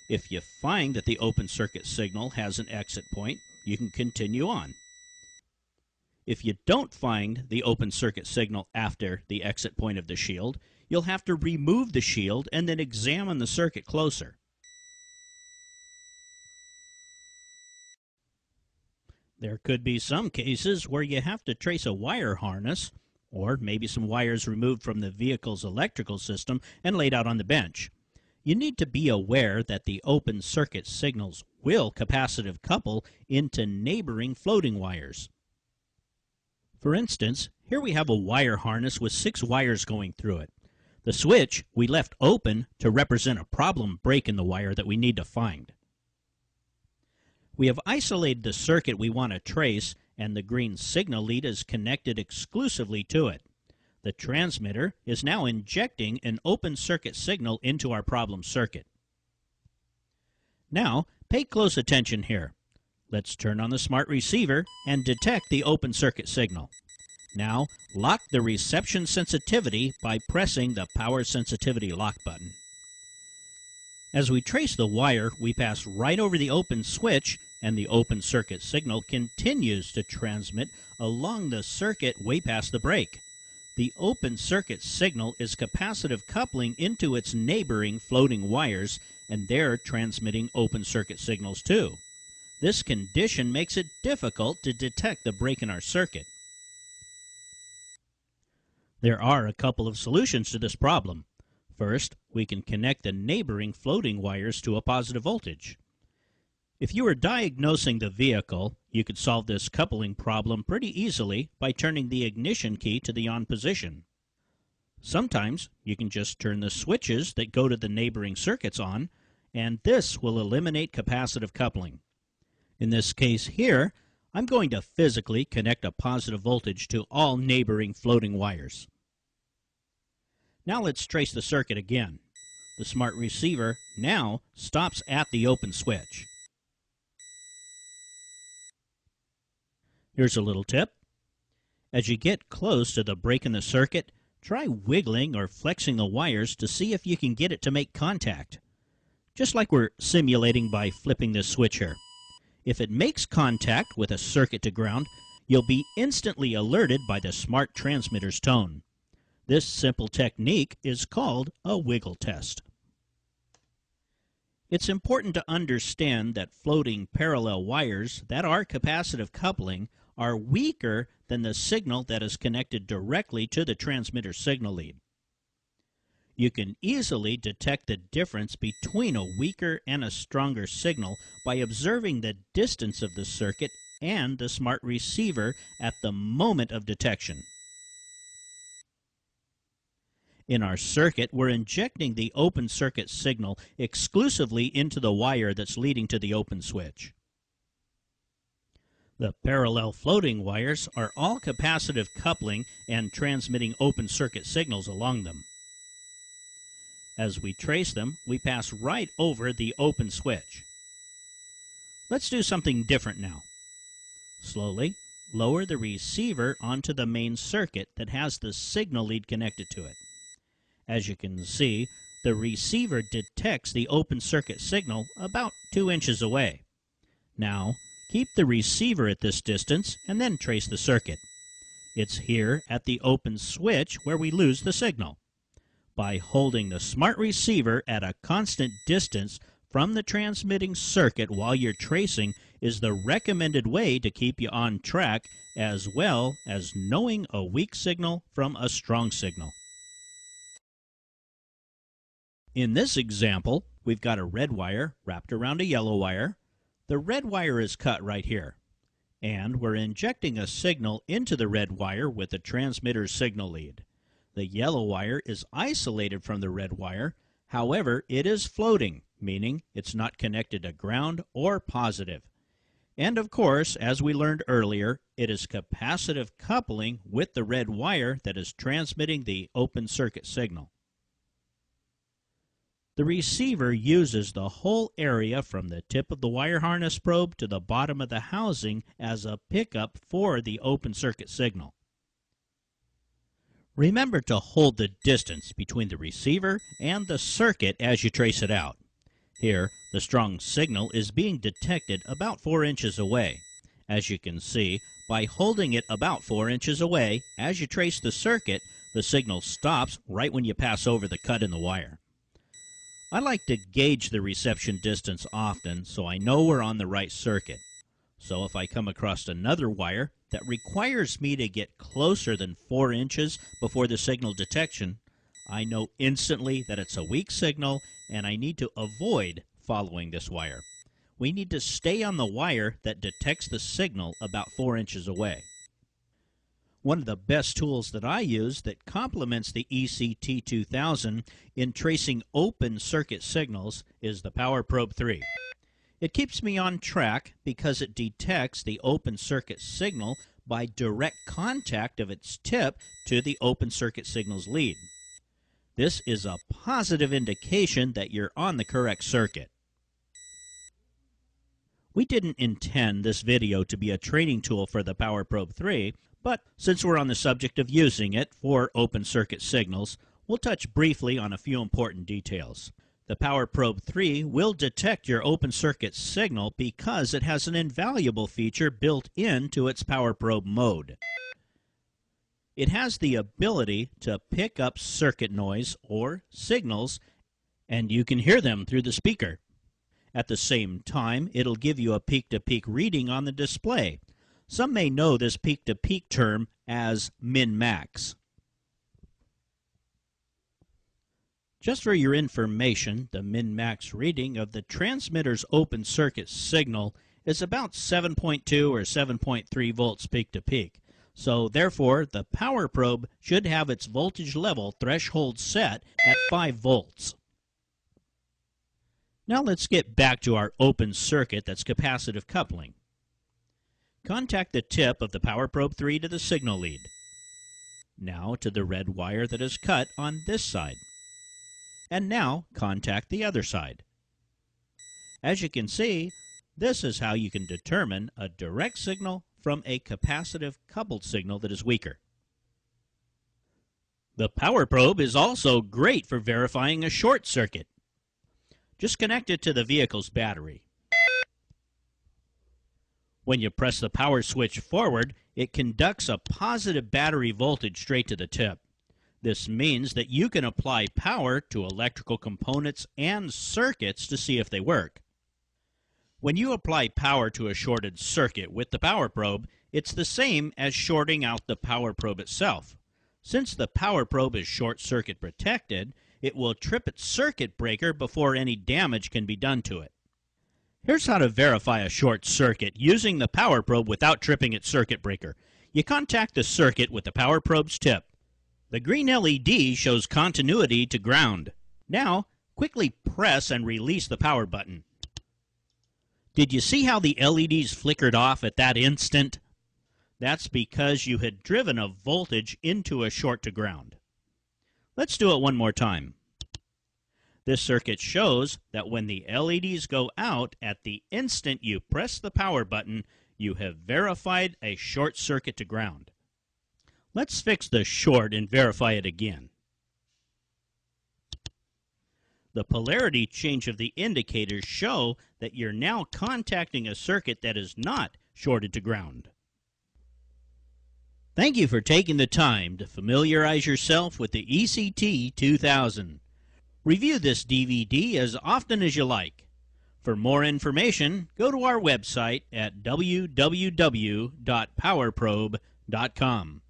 If you find that the open circuit signal has an exit point, you can continue on. If you don't find the open circuit signal after the exit point of the shield, you'll have to remove the shield and then examine the circuit closer. There could be some cases where you have to trace a wire harness, or maybe some wires removed from the vehicle's electrical system and laid out on the bench. You need to be aware that the open circuit signals will capacitive couple into neighboring floating wires. For instance, here we have a wire harness with 6 wires going through it. The switch we left open to represent a problem break in the wire that we need to find. We have isolated the circuit we want to trace, and the green signal lead is connected exclusively to it. The transmitter is now injecting an open circuit signal into our problem circuit. Now, pay close attention here. Let's turn on the smart receiver and detect the open circuit signal. Now, lock the reception sensitivity by pressing the power sensitivity lock button. As we trace the wire, we pass right over the open switch, and the open circuit signal continues to transmit along the circuit way past the break. The open circuit signal is capacitive coupling into its neighboring floating wires, and they're transmitting open circuit signals too. This condition makes it difficult to detect the break in our circuit. There are a couple of solutions to this problem. First, we can connect the neighboring floating wires to a positive voltage. If you were diagnosing the vehicle, you could solve this coupling problem pretty easily by turning the ignition key to the on position. Sometimes you can just turn the switches that go to the neighboring circuits on, and this will eliminate capacitive coupling. In this case here, I'm going to physically connect a positive voltage to all neighboring floating wires. Now let's trace the circuit again. The smart receiver now stops at the open switch. Here's a little tip. As you get close to the break in the circuit, try wiggling or flexing the wires to see if you can get it to make contact. Just like we're simulating by flipping this switch here. If it makes contact with a circuit to ground, you'll be instantly alerted by the smart transmitter's tone. This simple technique is called a wiggle test. It's important to understand that floating parallel wires that are capacitive coupling are weaker than the signal that is connected directly to the transmitter signal lead. You can easily detect the difference between a weaker and a stronger signal by observing the distance of the circuit and the smart receiver at the moment of detection. In our circuit, we're injecting the open circuit signal exclusively into the wire that's leading to the open switch. The parallel floating wires are all capacitive coupling and transmitting open circuit signals along them. As we trace them, we pass right over the open switch. Let's do something different now. Slowly lower the receiver onto the main circuit that has the signal lead connected to it. As you can see, the receiver detects the open circuit signal about 2 inches away. Now, keep the receiver at this distance and then trace the circuit. It's here at the open switch where we lose the signal. By holding the smart receiver at a constant distance from the transmitting circuit while you're tracing is the recommended way to keep you on track, as well as knowing a weak signal from a strong signal. In this example, we've got a red wire wrapped around a yellow wire. The red wire is cut right here, and we're injecting a signal into the red wire with the transmitter's signal lead. The yellow wire is isolated from the red wire, however, it is floating, meaning it's not connected to ground or positive. And of course, as we learned earlier, it is capacitive coupling with the red wire that is transmitting the open circuit signal. The receiver uses the whole area from the tip of the wire harness probe to the bottom of the housing as a pickup for the open circuit signal. Remember to hold the distance between the receiver and the circuit as you trace it out. Here, the strong signal is being detected about 4 inches away. As you can see, by holding it about 4 inches away, as you trace the circuit, the signal stops right when you pass over the cut in the wire. I like to gauge the reception distance often so I know we're on the right circuit. So if I come across another wire that requires me to get closer than 4 inches before the signal detection, I know instantly that it's a weak signal and I need to avoid following this wire. We need to stay on the wire that detects the signal about 4 inches away. One of the best tools that I use that complements the ECT2000 in tracing open circuit signals is the Power Probe 3. It keeps me on track because it detects the open circuit signal by direct contact of its tip to the open circuit signal's lead. This is a positive indication that you're on the correct circuit. We didn't intend this video to be a training tool for the Power Probe 3, but since we're on the subject of using it for open circuit signals, we'll touch briefly on a few important details. The Power Probe 3 will detect your open circuit signal because it has an invaluable feature built into its Power Probe mode. It has the ability to pick up circuit noise or signals, and you can hear them through the speaker. At the same time, it'll give you a peak-to-peak reading on the display. Some may know this peak-to-peak term as min-max. Just for your information, the min-max reading of the transmitter's open circuit signal is about 7.2 or 7.3 volts peak-to-peak. So therefore, the Power Probe should have its voltage level threshold set at 5 volts. Now let's get back to our open circuit that's capacitive coupling. Contact the tip of the Power Probe 3 to the signal lead. Now to the red wire that is cut on this side. And now contact the other side. As you can see, this is how you can determine a direct signal from a capacitive coupled signal that is weaker. The Power Probe is also great for verifying a short circuit. Just connect it to the vehicle's battery. When you press the power switch forward, it conducts a positive battery voltage straight to the tip. This means that you can apply power to electrical components and circuits to see if they work. When you apply power to a shorted circuit with the Power Probe, it's the same as shorting out the Power Probe itself. Since the Power Probe is short circuit protected, it will trip its circuit breaker before any damage can be done to it. Here's how to verify a short circuit using the Power Probe without tripping its circuit breaker. You contact the circuit with the Power Probe's tip. The green LED shows continuity to ground. Now, quickly press and release the power button. Did you see how the LEDs flickered off at that instant? That's because you had driven a voltage into a short to ground. Let's do it one more time. This circuit shows that when the LEDs go out at the instant you press the power button, you have verified a short circuit to ground. Let's fix the short and verify it again. The polarity change of the indicators show that you're now contacting a circuit that is not shorted to ground. Thank you for taking the time to familiarize yourself with the ECT2000. Review this DVD as often as you like. For more information, go to our website at www.powerprobe.com.